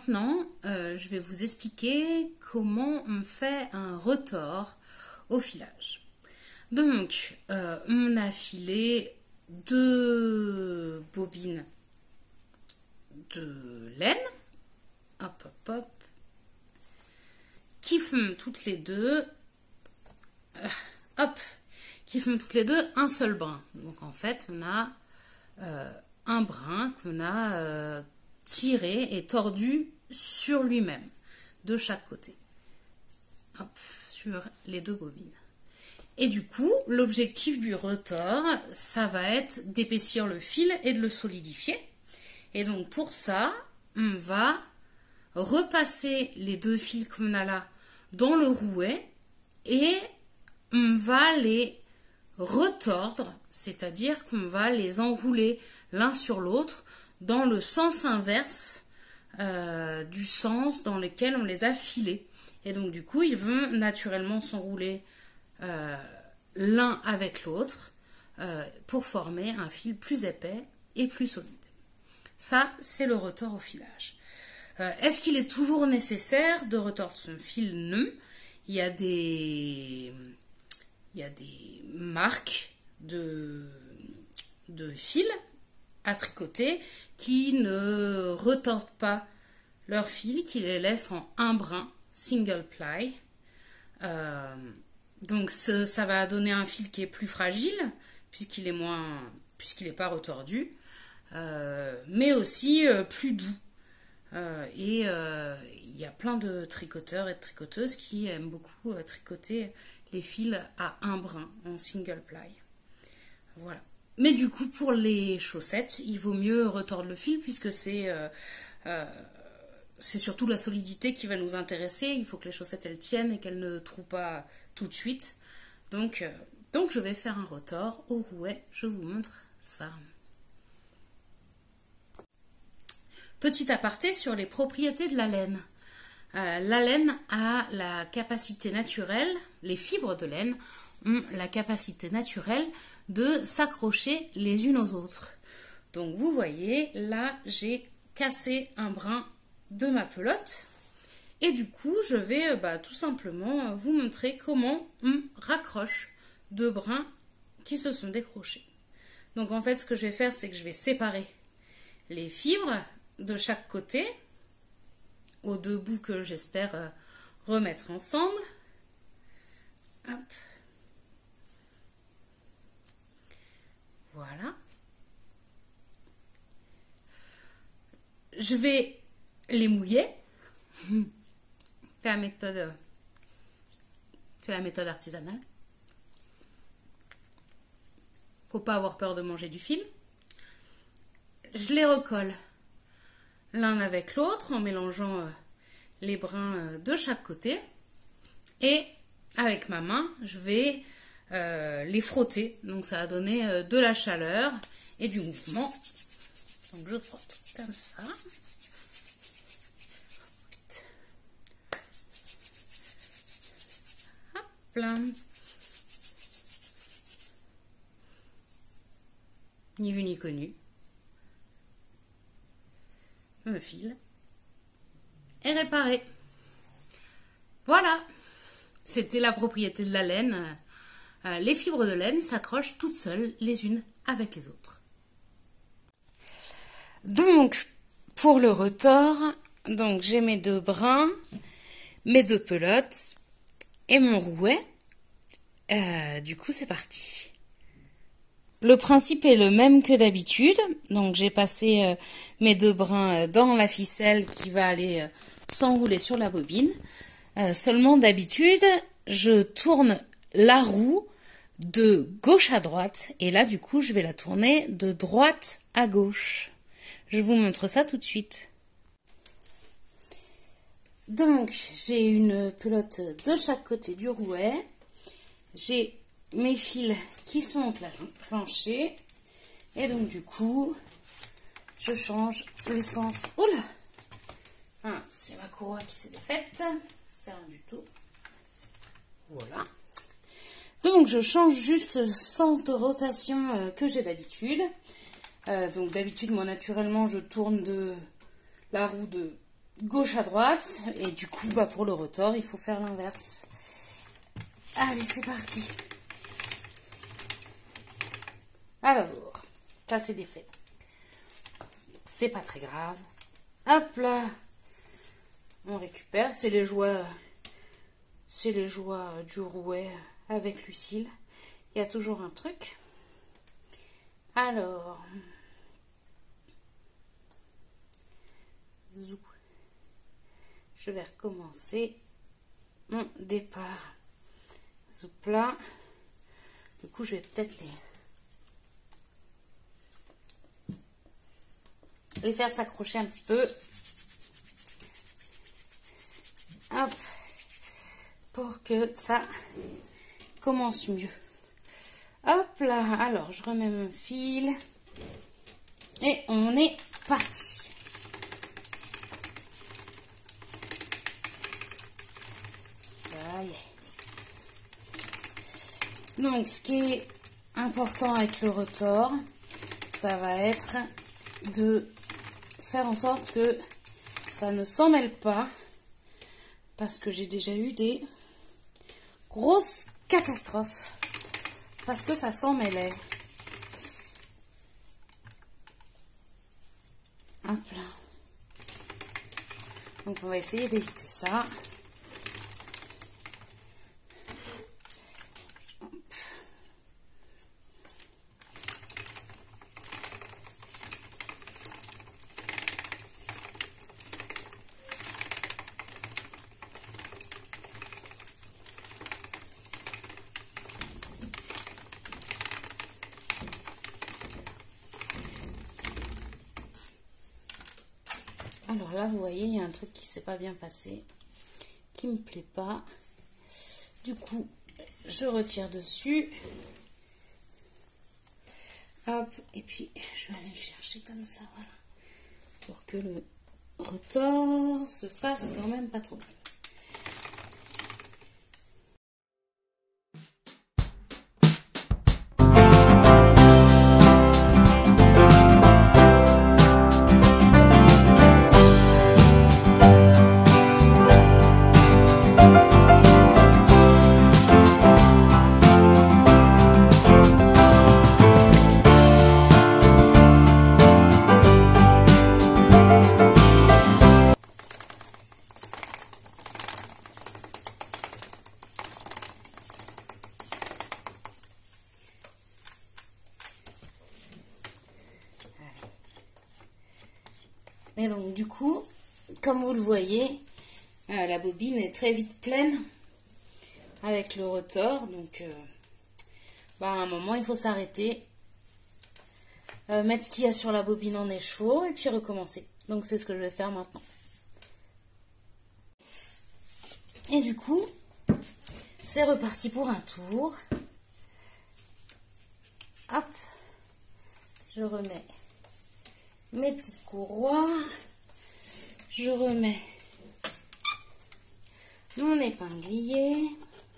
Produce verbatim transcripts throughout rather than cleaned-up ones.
maintenant, euh, je vais vous expliquer comment on fait un retors au filage. Donc, euh, on a filé deux bobines de laine, hop, hop, hop, qui font toutes les deux, euh, hop, qui font toutes les deux un seul brin. Donc, en fait, on a euh, un brin qu'on a euh, tiré et tordu sur lui-même, de chaque côté, hop, sur les deux bobines. Et du coup, l'objectif du retors, ça va être d'épaissir le fil et de le solidifier. Et donc, pour ça, on va repasser les deux fils qu'on a là dans le rouet et on va les retordre, c'est-à-dire qu'on va les enrouler l'un sur l'autre dans le sens inverse euh, du sens dans lequel on les a filés. Et donc, du coup, ils vont naturellement s'enrouler euh, l'un avec l'autre euh, pour former un fil plus épais et plus solide. Ça, c'est le retors au filage. Euh, Est-ce qu'il est toujours nécessaire de retordre son fil? Non. Il y a des, il y a des marques de, de fils à tricoter qui ne retordent pas leurs fils, qui les laissent en un brin, single ply. Euh, donc ce, ça va donner un fil qui est plus fragile, puisqu'il est moins, puisqu'il n'est pas retordu. Euh, mais aussi euh, plus doux. Euh, et euh, il y a plein de tricoteurs et de tricoteuses qui aiment beaucoup euh, tricoter les fils à un brin en single ply. Voilà. Mais du coup, pour les chaussettes, il vaut mieux retordre le fil puisque c'est euh, euh, c'est surtout la solidité qui va nous intéresser. Il faut que les chaussettes elles tiennent et qu'elles ne trouent pas tout de suite. Donc, euh, donc je vais faire un retors au rouet. Je vous montre ça. Petit aparté sur les propriétés de la laine. Euh, la laine a la capacité naturelle, les fibres de laine ont la capacité naturelle de s'accrocher les unes aux autres. Donc vous voyez, là j'ai cassé un brin de ma pelote et du coup je vais bah, tout simplement vous montrer comment on raccroche deux brins qui se sont décrochés. Donc en fait ce que je vais faire c'est que je vais séparer les fibres de chaque côté, aux deux bouts que j'espère euh, remettre ensemble. Hop. Voilà. Je vais les mouiller. C'est la méthode, c'est la méthode artisanale. Faut pas avoir peur de manger du fil. Je les recolle l'un avec l'autre en mélangeant euh, les brins euh, de chaque côté et avec ma main je vais euh, les frotter, donc ça va donner euh, de la chaleur et du mouvement. Donc je frotte comme ça. Hop là. Ni vu ni connu. Le fil est réparé. Voilà, c'était la propriété de la laine. Euh, les fibres de laine s'accrochent toutes seules les unes avec les autres. Donc, pour le retors, donc j'ai mes deux brins, mes deux pelotes et mon rouet. Euh, du coup, c'est parti. Le principe est le même que d'habitude, donc j'ai passé euh, mes deux brins dans la ficelle qui va aller euh, s'enrouler sur la bobine. Euh, seulement d'habitude, je tourne la roue de gauche à droite et là du coup je vais la tourner de droite à gauche. Je vous montre ça tout de suite. Donc j'ai une pelote de chaque côté du rouet, j'ai mes fils qui sont enclenchés et donc du coup je change le sens. Oula, ah, c'est ma courroie qui s'est défaite, c'est rien du tout. Voilà, donc je change juste le sens de rotation euh, que j'ai d'habitude. Euh, donc d'habitude moi naturellement je tourne de la roue de gauche à droite. Et du coup, bah, pour le retors, il faut faire l'inverse. Allez, c'est parti. Alors, ça c'est défait. C'est pas très grave. Hop là. On récupère. C'est les joies, c'est les joies du rouet avec Lucille. Il y a toujours un truc. Alors, zou. Je vais recommencer mon départ. Zoup là. Du coup, je vais peut-être les les faire s'accrocher un petit peu. Hop, pour que ça commence mieux. Hop là, alors je remets mon fil et on est parti. Ça y est. Donc ce qui est important avec le retors, ça va être de faire en sorte que ça ne s'en mêle pas, parce que j'ai déjà eu des grosses catastrophes parce que ça s'en mêlait. Hop là. Donc on va essayer d'éviter ça. Alors là, vous voyez, il y a un truc qui s'est pas bien passé, qui me plaît pas. Du coup, je retire dessus. Hop, et puis je vais aller le chercher comme ça, voilà. Pour que le retors se fasse quand même pas trop mal. Et donc du coup, comme vous le voyez, euh, la bobine est très vite pleine avec le retors. Donc euh, bah, à un moment, il faut s'arrêter, euh, mettre ce qu'il y a sur la bobine en écheveau et puis recommencer. Donc c'est ce que je vais faire maintenant. Et du coup, c'est reparti pour un tour. Hop, je remets mes petites courroies, je remets mon épinglier,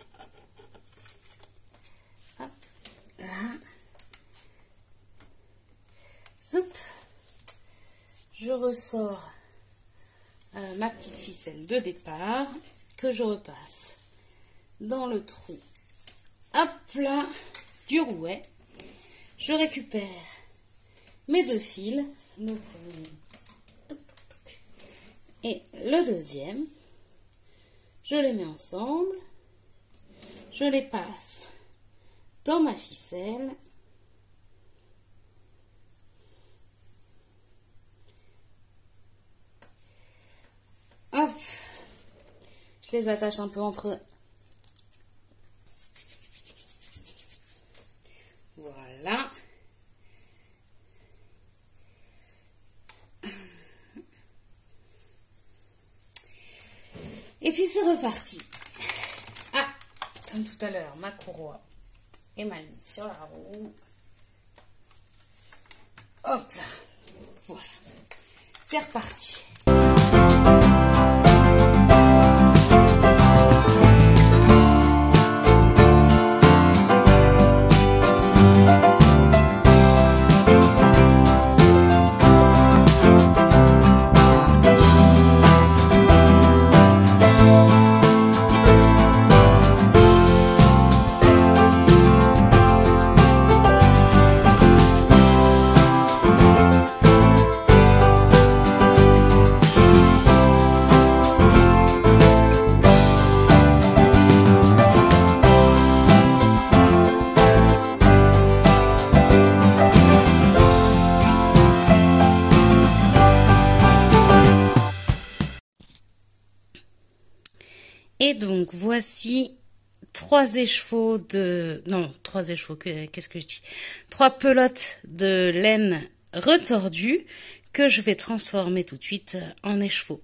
hop, là, zoup, je ressors euh, ma petite ficelle de départ, que je repasse dans le trou, hop là, du rouet, je récupère mes deux fils, le premier et le deuxième, je les mets ensemble, je les passe dans ma ficelle, hop, je les attache un peu entre eux, voilà. Et puis c'est reparti. Ah, comme tout à l'heure, ma courroie est mal mise sur la roue. Hop là, voilà. C'est reparti. Et donc, voici trois écheveaux de... Non, trois écheveaux, qu'est-ce que je dis? Trois pelotes de laine retordue que je vais transformer tout de suite en écheveaux.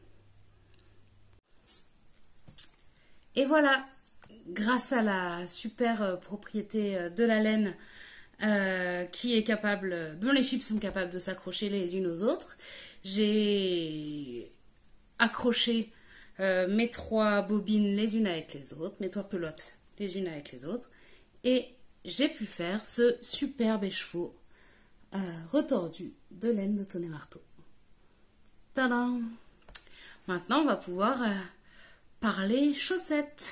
Et voilà, grâce à la super propriété de la laine euh, qui est capable, dont les fibres sont capables de s'accrocher les unes aux autres, j'ai accroché euh, mes trois bobines les unes avec les autres, mes trois pelotes les unes avec les autres, et j'ai pu faire ce superbe écheveau euh, retordu de laine de Tonnet Marteau. Tadam! Maintenant, on va pouvoir euh, parler chaussettes.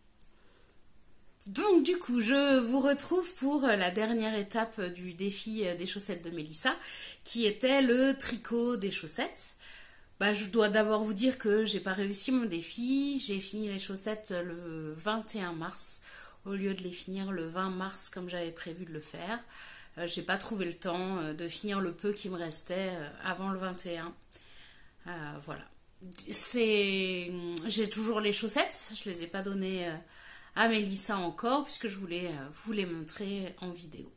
Donc du coup, je vous retrouve pour la dernière étape du défi des chaussettes de Mélissa, qui était le tricot des chaussettes. Bah, je dois d'abord vous dire que j'ai pas réussi mon défi. J'ai fini les chaussettes le vingt et un mars, au lieu de les finir le vingt mars comme j'avais prévu de le faire. Euh, j'ai pas trouvé le temps de finir le peu qui me restait avant le vingt et un. Euh, voilà. C'est... J'ai toujours les chaussettes, je les ai pas données à Mélissa encore, puisque je voulais vous les montrer en vidéo.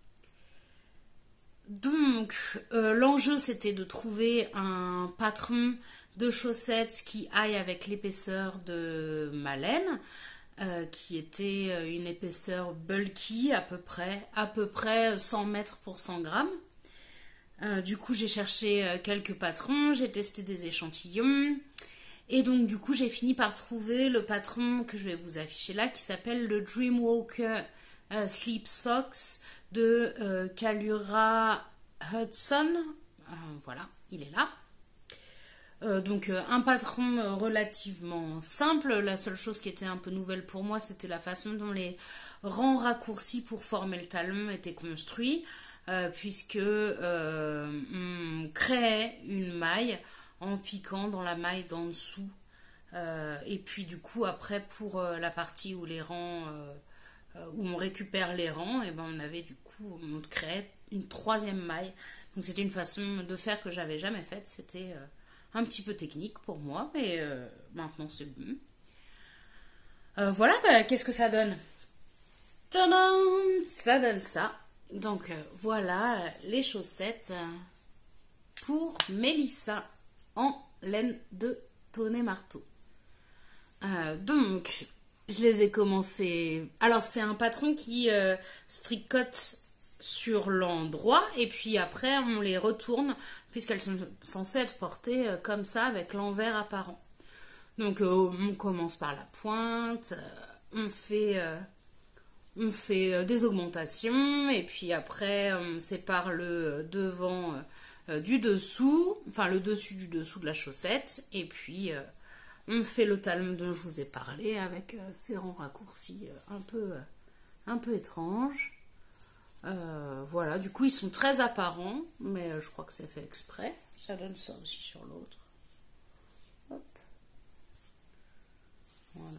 Donc, euh, l'enjeu, c'était de trouver un patron de chaussettes qui aille avec l'épaisseur de ma laine, euh, qui était une épaisseur bulky, à peu près, à peu près cent mètres pour cent grammes. Euh, du coup, j'ai cherché quelques patrons, j'ai testé des échantillons. Et donc, du coup, j'ai fini par trouver le patron que je vais vous afficher là, qui s'appelle le Dreamwalker euh, Sleep Socks de euh, Kalura Hudson. Euh, voilà, il est là. Euh, donc, euh, un patron relativement simple. La seule chose qui était un peu nouvelle pour moi, c'était la façon dont les rangs raccourcis pour former le talon étaient construits, euh, puisque euh, on créait une maille en piquant dans la maille d'en dessous. Euh, et puis du coup après pour euh, la partie où les rangs euh, où on récupère les rangs, et ben on avait du coup on créait une troisième maille. Donc c'était une façon de faire que j'avais jamais faite. C'était euh, un petit peu technique pour moi, mais euh, maintenant c'est bon. Euh, voilà, bah, qu'est-ce que ça donne? Tadam! Ça donne ça. Donc euh, voilà les chaussettes pour Mélissa en laine de Tonnet Marteau. Euh, donc, je les ai commencé... Alors, c'est un patron qui euh, se tricote sur l'endroit et puis après, on les retourne puisqu'elles sont censées être portées euh, comme ça avec l'envers apparent. Donc, euh, on commence par la pointe, euh, on fait, euh, on fait euh, des augmentations et puis après, on sépare le devant... Euh, du dessous, enfin le dessus du dessous de la chaussette, et puis euh, on fait le talon dont je vous ai parlé avec euh, ces rangs raccourcis euh, un peu euh, un peu étranges. Euh, voilà, du coup ils sont très apparents, mais euh, je crois que c'est fait exprès. Ça donne ça aussi sur l'autre. Hop. Voilà.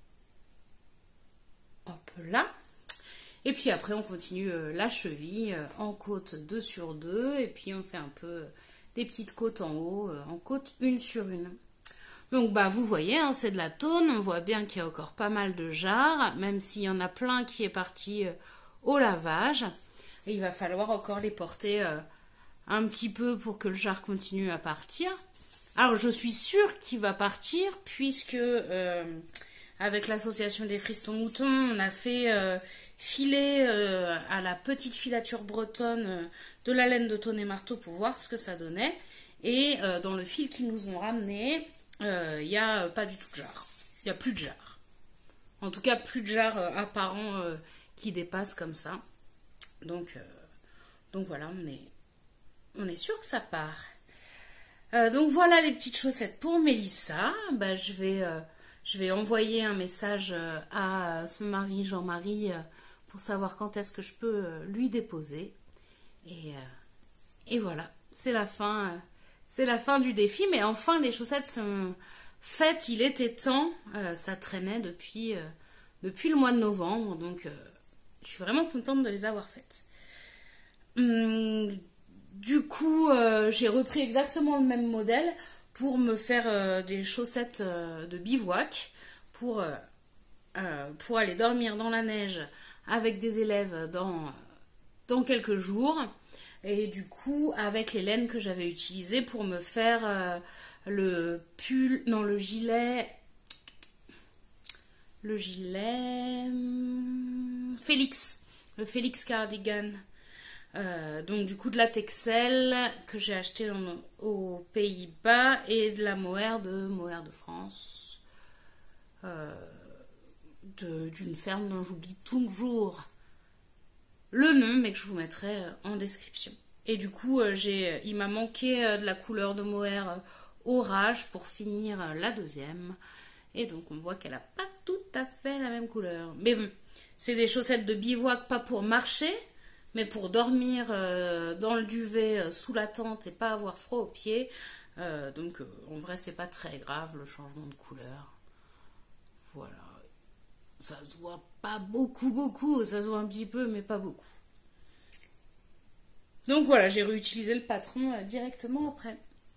Hop là. Et puis après, on continue euh, la cheville euh, en côte deux sur deux. Et puis, on fait un peu euh, des petites côtes en haut, euh, en côte une sur une. Donc, bah, vous voyez, hein, c'est de la tôle. On voit bien qu'il y a encore pas mal de jarres, même s'il y en a plein qui est parti euh, au lavage. Et il va falloir encore les porter euh, un petit peu pour que le jarre continue à partir. Alors, je suis sûre qu'il va partir, puisque... Euh, avec l'association des Fristons Moutons, on a fait euh, filer euh, à la petite filature bretonne euh, de la laine de Tonnet Marteau pour voir ce que ça donnait. Et euh, dans le fil qu'ils nous ont ramené, il euh, n'y a pas du tout de jarre. Il n'y a plus de jarre. En tout cas, plus de jarre euh, apparent euh, qui dépasse comme ça. Donc, euh, donc voilà, on est, on est sûr que ça part. Euh, donc voilà les petites chaussettes pour Mélissa. Bah, je vais... Euh, Je vais envoyer un message à son mari Jean-Marie pour savoir quand est-ce que je peux lui déposer. Et, et voilà, c'est la fin, c'est la fin du défi. Mais enfin, les chaussettes sont faites. Il était temps. Ça traînait depuis, depuis le mois de novembre. Donc, je suis vraiment contente de les avoir faites. Hum, du coup, j'ai repris exactement le même modèle pour me faire euh, des chaussettes euh, de bivouac. pour, euh, euh, pour aller dormir dans la neige avec des élèves dans, dans quelques jours. Et du coup, avec les laines que j'avais utilisées pour me faire euh, le pull, non, le gilet, le gilet hum, Félix, le Félix cardigan. Euh, donc du coup de la Texel que j'ai acheté en, aux Pays-Bas et de la Mohair de Mohair de France, euh, de- d'une ferme dont j'oublie toujours le nom, mais que je vous mettrai en description. Et du coup, euh, j'ai, il m'a manqué euh, de la couleur de Mohair euh, Orage pour finir euh, la deuxième. Et donc, on voit qu'elle n'a pas tout à fait la même couleur. Mais bon, c'est des chaussettes de bivouac, pas pour marcher, mais pour dormir euh, dans le duvet euh, sous la tente et pas avoir froid aux pieds. Euh, donc, euh, en vrai, c'est pas très grave le changement de couleur. Voilà. Ça se voit pas beaucoup, beaucoup. Ça se voit un petit peu, mais pas beaucoup. Donc voilà, j'ai réutilisé le patron euh, directement après.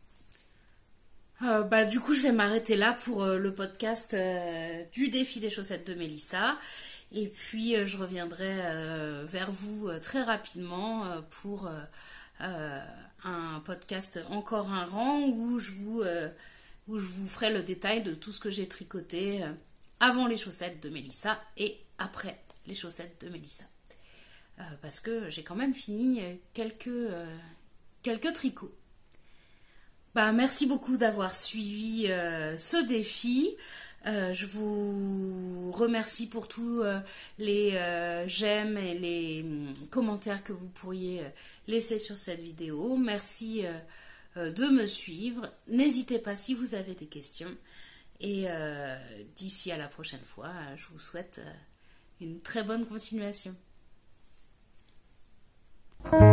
Euh, bah, du coup, je vais m'arrêter là pour euh, le podcast euh, du défi des chaussettes de Mélissa. Et puis, euh, je reviendrai euh, vers vous euh, très rapidement euh, pour euh, euh, un podcast encore un rang où je vous, euh, où je vous ferai le détail de tout ce que j'ai tricoté euh, avant les chaussettes de Mélissa et après les chaussettes de Mélissa. Euh, parce que j'ai quand même fini euh, quelques, euh, quelques tricots. Bah, merci beaucoup d'avoir suivi euh, ce défi. Euh, je vous remercie pour tous euh, les euh, j'aime et les hum, commentaires que vous pourriez euh, laisser sur cette vidéo. Merci euh, euh, de me suivre. N'hésitez pas si vous avez des questions. Et euh, d'ici à la prochaine fois, je vous souhaite euh, une très bonne continuation.